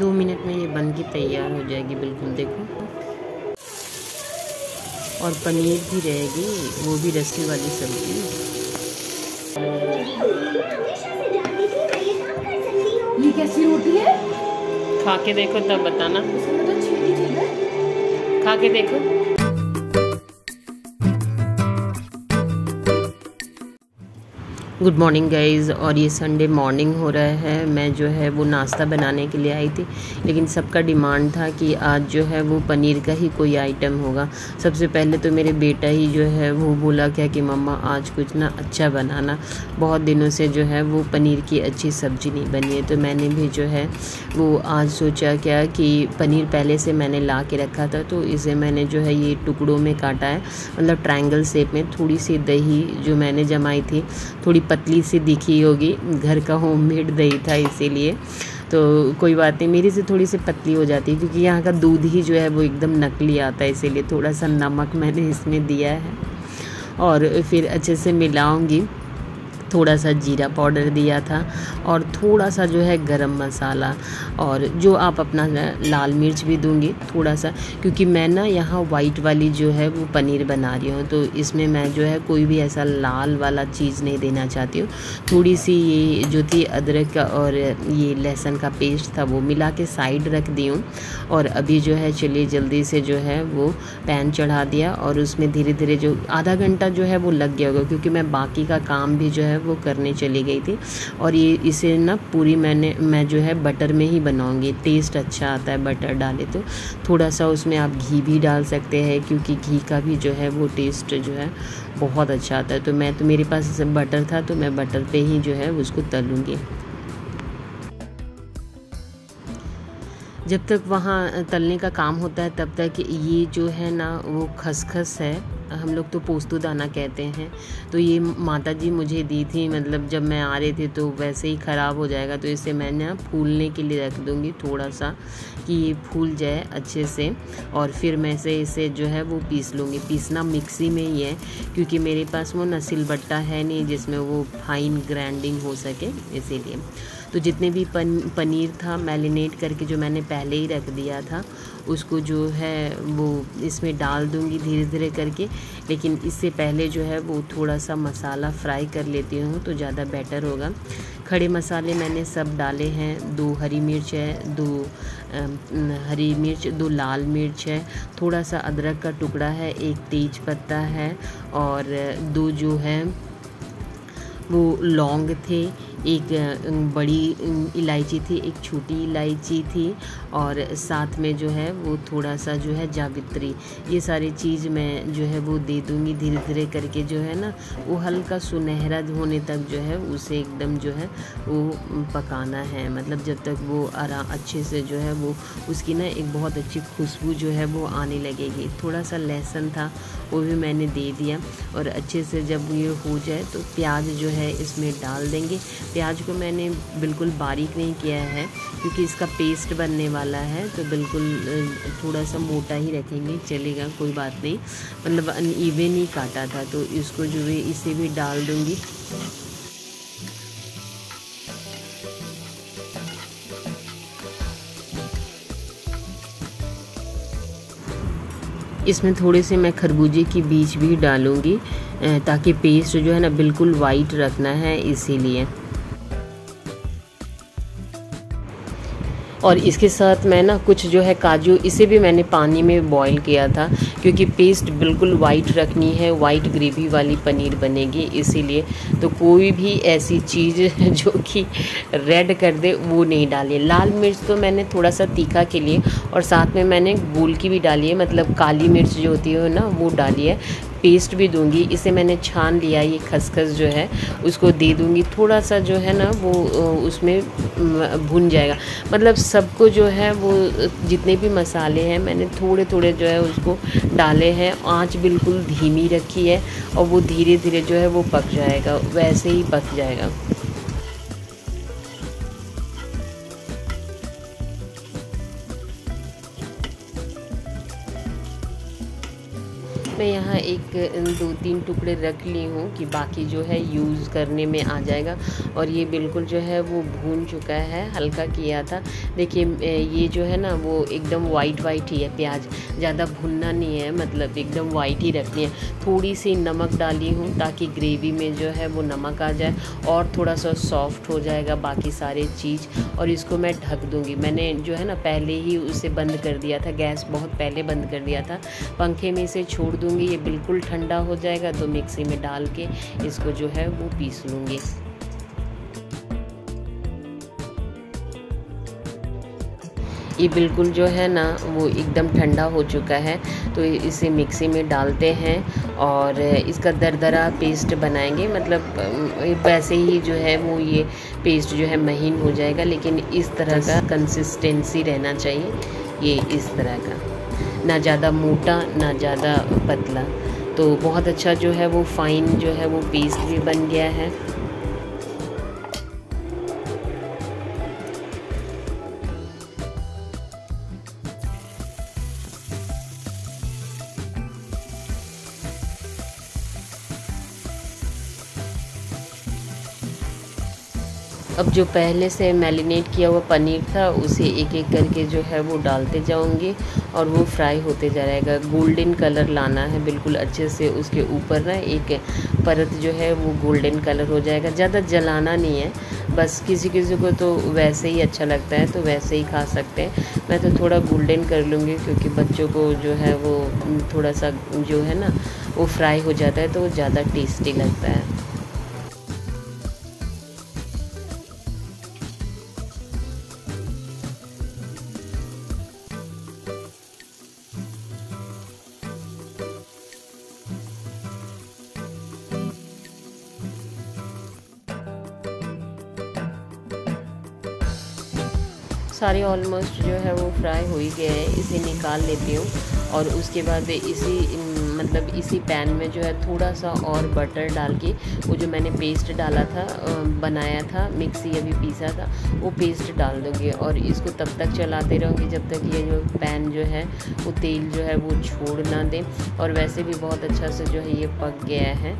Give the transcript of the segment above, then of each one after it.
2 minute में ये बन के तैयार हो जाएगी बिल्कुल, देखो। और पनीर भी रहेगी, वो भी रस्सी वाली सब्जी। ये कैसी रोटी है? खा के देखो तब बताना। उसमें तो चीनी चीज़ है। खा के देखो। गुड मॉर्निंग गाइज़, और ये संडे मॉर्निंग हो रहा है। मैं जो है वो नाश्ता बनाने के लिए आई थी, लेकिन सबका डिमांड था कि आज जो है वो पनीर का ही कोई आइटम होगा। सबसे पहले तो मेरे बेटा ही जो है वो बोला क्या कि मम्मा आज कुछ ना अच्छा बनाना, बहुत दिनों से जो है वो पनीर की अच्छी सब्ज़ी नहीं बनी है। तो मैंने भी जो है वो आज सोचा क्या कि पनीर पहले से मैंने ला के रखा था, तो इसे मैंने जो है ये टुकड़ों में काटा है, मतलब ट्रायंगल शेप में। थोड़ी सी दही जो मैंने जमाई थी, थोड़ी पतली सी दिखी होगी, घर का होममेड दही था इसीलिए, तो कोई बात नहीं, मेरी से थोड़ी सी पतली हो जाती है क्योंकि यहाँ का दूध ही जो है वो एकदम नकली आता है, इसीलिए थोड़ा सा नमक मैंने इसमें दिया है। और फिर अच्छे से मिलाऊंगी। थोड़ा सा जीरा पाउडर दिया था और थोड़ा सा जो है गरम मसाला, और जो आप अपना लाल मिर्च भी दूंगी थोड़ा सा, क्योंकि मैं ना यहाँ वाइट वाली जो है वो पनीर बना रही हूँ, तो इसमें मैं जो है कोई भी ऐसा लाल वाला चीज़ नहीं देना चाहती हूँ। थोड़ी सी ये जो थी अदरक का और ये लहसुन का पेस्ट था वो मिला के साइड रख दी हूँ। और अभी जो है चलिए जल्दी से जो है वो पैन चढ़ा दिया, और उसमें धीरे धीरे जो आधा घंटा जो है वो लग गया होगा, क्योंकि मैं बाकी का काम भी जो है वो करने चली गई थी। और ये इसे ना पूरी मैं जो है बटर में ही बनाऊंगी, टेस्ट अच्छा आता है बटर डाले तो। थोड़ा सा उसमें आप घी भी डाल सकते हैं, क्योंकि घी का भी जो है वो टेस्ट जो है बहुत अच्छा आता है। तो मेरे पास बटर था, तो मैं बटर पे ही जो है उसको तलूँगी। जब तक वहाँ तलने का काम होता है तब तक ये जो है ना वो खसखस है, हम लोग तो पोस्तू दाना कहते हैं, तो ये माता जी मुझे दी थी, मतलब जब मैं आ रही थी तो वैसे ही ख़राब हो जाएगा, तो इसे मैं ना फूलने के लिए रख दूँगी थोड़ा सा, कि ये फूल जाए अच्छे से। और फिर मैं इसे जो है वो पीस लूँगी। पीसना मिक्सी में ही है, क्योंकि मेरे पास वो ना सिलबट्टा है नहीं जिसमें वो फाइन ग्राइंडिंग हो सके, इसीलिए। तो जितने भी पनीर था मैरिनेट करके जो मैंने पहले ही रख दिया था, उसको जो है वो इसमें डाल दूँगी धीरे धीरे करके। लेकिन इससे पहले जो है वो थोड़ा सा मसाला फ्राई कर लेती हूँ तो ज़्यादा बेटर होगा। खड़े मसाले मैंने सब डाले हैं, 2 हरी मिर्च है, 2 हरी मिर्च, 2 लाल मिर्च है, थोड़ा सा अदरक का टुकड़ा है, 1 तेज पत्ता है, और 2 जो है वो लौंग थे, एक बड़ी इलायची थी, एक छोटी इलायची थी, और साथ में जो है वो थोड़ा सा जो है जावित्री। ये सारी चीज़ मैं जो है वो दे दूँगी धीरे धीरे करके, जो है ना वो हल्का सुनहरा होने तक जो है उसे एकदम जो है वो पकाना है, मतलब जब तक वो अच्छे से जो है वो उसकी ना एक बहुत अच्छी खुशबू जो है वो आने लगेगी। थोड़ा सा लहसुन था वो भी मैंने दे दिया, और अच्छे से जब ये हो जाए तो प्याज जो है इसमें डाल देंगे। प्याज को मैंने बिल्कुल बारीक नहीं किया है, क्योंकि इसका पेस्ट बनने वाला है, तो बिल्कुल थोड़ा सा मोटा ही रखेंगे, चलेगा, कोई बात नहीं, मतलब अनइवन ही काटा था, तो इसको जो है इसे भी डाल दूँगी। इसमें थोड़े से मैं खरबूजे की बीज भी डालूँगी, ताकि पेस्ट जो है ना बिल्कुल वाइट रखना है, इसीलिए। और इसके साथ मैं ना कुछ जो है काजू, इसे भी मैंने पानी में बॉईल किया था, क्योंकि पेस्ट बिल्कुल वाइट रखनी है, वाइट ग्रेवी वाली पनीर बनेगी, इसीलिए। तो कोई भी ऐसी चीज़ जो कि रेड कर दे वो नहीं डालिए। लाल मिर्च तो मैंने थोड़ा सा तीखा के लिए, और साथ में मैंने गोल की भी डाली है, मतलब काली मिर्च जो होती है ना वो डाली है। पेस्ट भी दूंगी, इसे मैंने छान लिया, ये खसखस जो है उसको दे दूंगी, थोड़ा सा जो है ना वो उसमें भुन जाएगा। मतलब सबको जो है वो जितने भी मसाले हैं मैंने थोड़े थोड़े जो है उसको डाले हैं, आंच बिल्कुल धीमी रखी है, और वो धीरे धीरे जो है वो पक जाएगा, वैसे ही पक जाएगा। मैं यहाँ एक 2-3 टुकड़े रख ली हूँ कि बाकी जो है यूज़ करने में आ जाएगा। और ये बिल्कुल जो है वो भून चुका है, हल्का किया था। देखिए ये जो है ना वो एकदम वाइट ही है प्याज, ज़्यादा भुनना नहीं है, मतलब एकदम वाइट ही रखनी है। थोड़ी सी नमक डाली हूँ ताकि ग्रेवी में जो है वो नमक आ जाए और थोड़ा सा सॉफ्ट हो जाएगा बाकी सारे चीज़। और इसको मैं ढक दूँगी। मैंने जो है ना पहले ही उसे बंद कर दिया था, गैस बहुत पहले बंद कर दिया था। पंखे में इसे छोड़ दूँगी, ये बिल्कुल ठंडा हो जाएगा तो मिक्सी में डाल के इसको जो है वो पीस लूँगी। ये बिल्कुल जो है ना वो एकदम ठंडा हो चुका है, तो इसे मिक्सी में डालते हैं और इसका दरदरा पेस्ट बनाएंगे। मतलब वैसे ही जो है वो ये पेस्ट जो है महीन हो जाएगा, लेकिन इस तरह का कंसिस्टेंसी रहना चाहिए, ये इस तरह का, ना ज़्यादा मोटा ना ज़्यादा पतला। तो बहुत अच्छा जो है वो फाइन जो है वो पेस्ट भी बन गया है। अब जो पहले से मैरिनेट किया हुआ पनीर था उसे एक एक करके जो है वो डालते जाऊंगी और वो फ्राई होते जा रहेगा। गोल्डन कलर लाना है बिल्कुल अच्छे से, उसके ऊपर ना एक परत जो है वो गोल्डन कलर हो जाएगा। ज़्यादा जलाना नहीं है, बस किसी किसी को तो वैसे ही अच्छा लगता है तो वैसे ही खा सकते हैं। मैं तो थोड़ा गोल्डन कर लूँगी क्योंकि बच्चों को जो है वो थोड़ा सा जो है ना वो फ्राई हो जाता है तो वो ज़्यादा टेस्टी लगता है। सारे ऑलमोस्ट जो है वो फ्राई हो ही गए हैं, इसे निकाल लेती हूँ। और उसके बाद इसी पैन में जो है थोड़ा सा और बटर डाल के वो जो मैंने पेस्ट डाला था बनाया था, मिक्सी अभी पीसा था, वो पेस्ट डाल दूँगी और इसको तब तक चलाते रहूँगी जब तक ये जो पैन जो है वो तेल जो है वो छोड़ ना दे। और वैसे भी बहुत अच्छा से जो है ये पक गया है।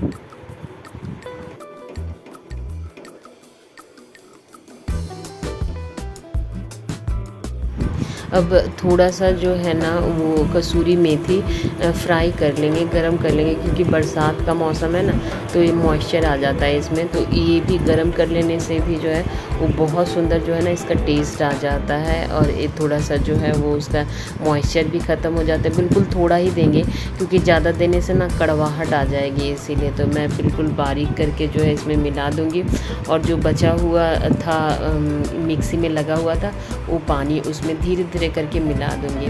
अब थोड़ा सा जो है ना वो कसूरी मेथी फ्राई कर लेंगे, गरम कर लेंगे, क्योंकि बरसात का मौसम है ना तो ये मॉइस्चर आ जाता है इसमें। तो ये भी गरम कर लेने से भी जो है वो बहुत सुंदर जो है ना इसका टेस्ट आ जाता है और ये थोड़ा सा जो है वो उसका मॉइस्चर भी ख़त्म हो जाता है। बिल्कुल थोड़ा ही देंगे क्योंकि ज़्यादा देने से ना कड़वाहट आ जाएगी, इसीलिए तो मैं बिल्कुल बारीक करके जो है इसमें मिला दूँगी। और जो बचा हुआ था मिक्सी में लगा हुआ था वो पानी उसमें धीरे धीरे करके मिला दूँगी।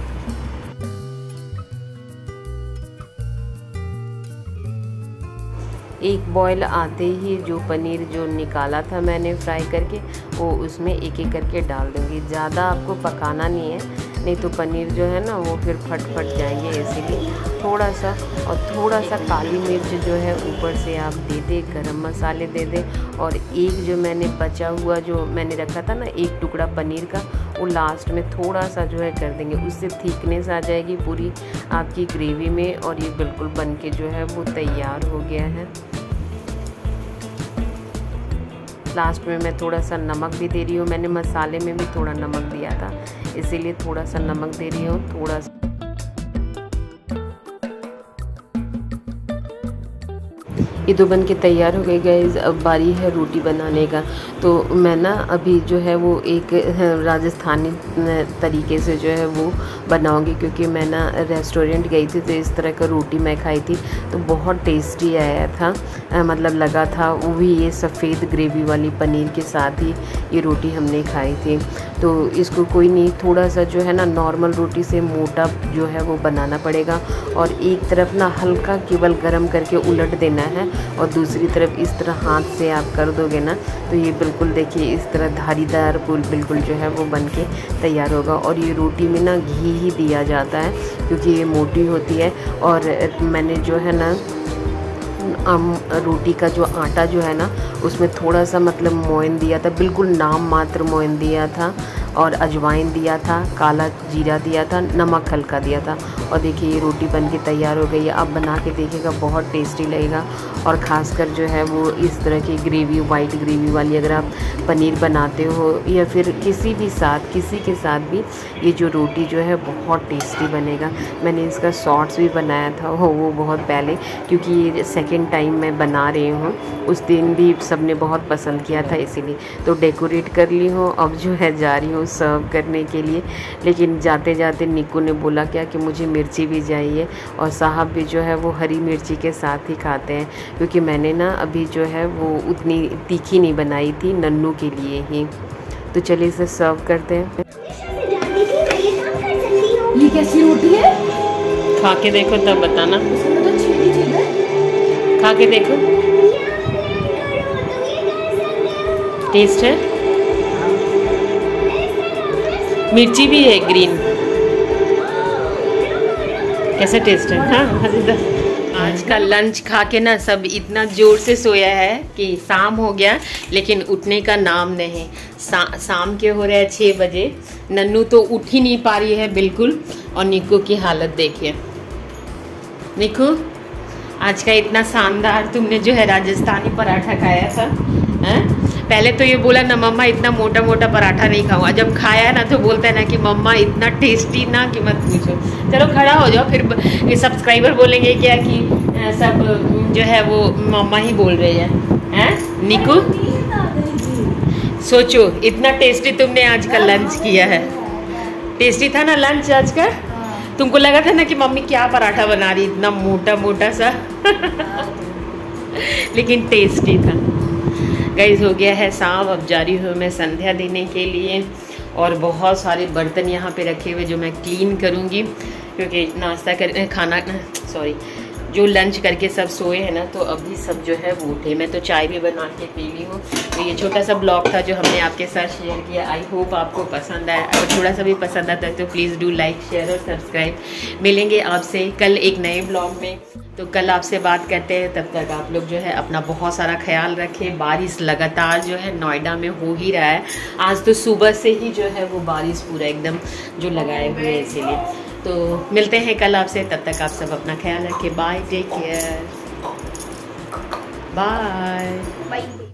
एक बॉयल आते ही जो पनीर जो निकाला था मैंने फ्राई करके वो उसमें एक एक करके डाल दूँगी। ज़्यादा आपको पकाना नहीं है, नहीं तो पनीर जो है ना वो फिर फट जाएंगे, इसीलिए थोड़ा सा। और थोड़ा सा काली मिर्च जो है ऊपर से आप दे दें, गरम मसाले दे दें। और एक जो मैंने बचा हुआ जो मैंने रखा था ना एक टुकड़ा पनीर का, वो लास्ट में थोड़ा सा जो है कर देंगे, उससे थिकनेस आ जाएगी पूरी आपकी ग्रेवी में। और ये बिल्कुल बन के जो है वो तैयार हो गया है। लास्ट में मैं थोड़ा सा नमक भी दे रही हूँ, मैंने मसाले में भी थोड़ा नमक दिया था इसीलिए थोड़ा सा नमक दे रही हूँ, थोड़ा सा। ये तो बन के तैयार हो गई गाइस। अब बारी है रोटी बनाने का। तो मैं ना अभी जो है वो एक राजस्थानी तरीके से जो है वो बनाऊंगी, क्योंकि मैं ना रेस्टोरेंट गई थी तो इस तरह का रोटी मैं खाई थी तो बहुत टेस्टी आया था, मतलब लगा था। वो भी ये सफ़ेद ग्रेवी वाली पनीर के साथ ही ये रोटी हमने खाई थी। तो इसको कोई नहीं, थोड़ा सा जो है ना नॉर्मल रोटी से मोटा जो है वो बनाना पड़ेगा और एक तरफ ना हल्का केवल गरम करके उलट देना है और दूसरी तरफ इस तरह हाथ से आप कर दोगे ना तो ये बिल्कुल देखिए इस तरह धारीदार बिल्कुल जो है वो बन के तैयार होगा। और ये रोटी में ना घी ही दिया जाता है क्योंकि ये मोटी होती है। और मैंने जो है ना रोटी का जो आटा जो है ना उसमें थोड़ा सा मतलब मोयन दिया था, बिल्कुल नाम मात्र मोयन दिया था और अजवाइन दिया था, काला जीरा दिया था, नमक हल्का दिया था और देखिए ये रोटी बन के तैयार हो गई है। आप बना के देखिएगा, बहुत टेस्टी लगेगा। और ख़ासकर जो है वो इस तरह की ग्रेवी, वाइट ग्रेवी वाली, अगर आप पनीर बनाते हो या फिर किसी के साथ भी ये जो रोटी जो है बहुत टेस्टी बनेगा। मैंने इसका शॉर्ट्स भी बनाया था वो बहुत पहले, क्योंकि ये सेकंड टाइम मैं बना रही हूँ। उस दिन भी सबने बहुत पसंद किया था, इसीलिए तो डेकोरेट कर ली हूँ। अब जो है जा रही हूँ सर्व करने के लिए, लेकिन जाते जाते निक्कू ने बोला क्या कि मुझे मिर्ची भी चाहिए, और साहब भी जो है वो हरी मिर्ची के साथ ही खाते हैं, क्योंकि मैंने ना अभी जो है वो उतनी तीखी नहीं बनाई थी नन्नू के लिए ही। तो चलिए इसे सर्व करते हैं। ये कैसी रोटी है? खा के देखो तब बताना। उसमें तो चीनी थी। खा के देखो, टेस्ट है, मिर्ची भी है ग्रीन। कैसा टेस्ट है? हाँ, आज का लंच खा के ना सब इतना ज़ोर से सोया है कि शाम हो गया, लेकिन उठने का नाम नहीं। शाम के हो रहे हैं 6 बजे। नन्नू तो उठ ही नहीं पा रही है बिल्कुल, और निक्कू की हालत देखिए। निक्कू, आज का इतना शानदार तुमने जो है राजस्थानी पराठा खाया था, हैं? पहले तो ये बोला ना मम्मा इतना मोटा मोटा पराठा नहीं खाऊंगा, जब खाया ना तो बोलता है ना कि मम्मा इतना टेस्टी ना कि मत पूछो। चलो खड़ा हो जाओ, फिर सब्सक्राइबर बोलेंगे क्या कि सब जो है वो मम्मा ही बोल रहे हैं। निक्कू, सोचो इतना टेस्टी तुमने आज का लंच किया है। टेस्टी था ना लंच आज का? तुमको लगा था ना कि मम्मी क्या पराठा बना रही इतना मोटा मोटा सा लेकिन टेस्टी था। गाइस हो गया है शाम, अब जा रही हूँ मैं संध्या देने के लिए, और बहुत सारे बर्तन यहाँ पे रखे हुए जो मैं क्लीन करूँगी, क्योंकि जो लंच करके सब सोए हैं ना, तो अभी सब जो है वो उठे। मैं तो चाय भी बना के पी ली हूँ। तो ये छोटा सा ब्लॉग था जो हमने आपके साथ शेयर किया। आई होप आपको पसंद आया। अगर थोड़ा सा भी पसंद आता है तो प्लीज़ डू लाइक, शेयर और सब्सक्राइब। मिलेंगे आपसे कल एक नए ब्लॉग में। तो कल आपसे बात करते हैं, तब तक आप लोग जो है अपना बहुत सारा ख्याल रखें। बारिश लगातार जो है नोएडा में हो ही रहा है। आज तो सुबह से ही जो है वो बारिश पूरा एकदम जो लगाए हुए है, इसीलिए। तो मिलते हैं कल आपसे, तब तक आप सब अपना ख्याल रखें। Bye, take care, bye.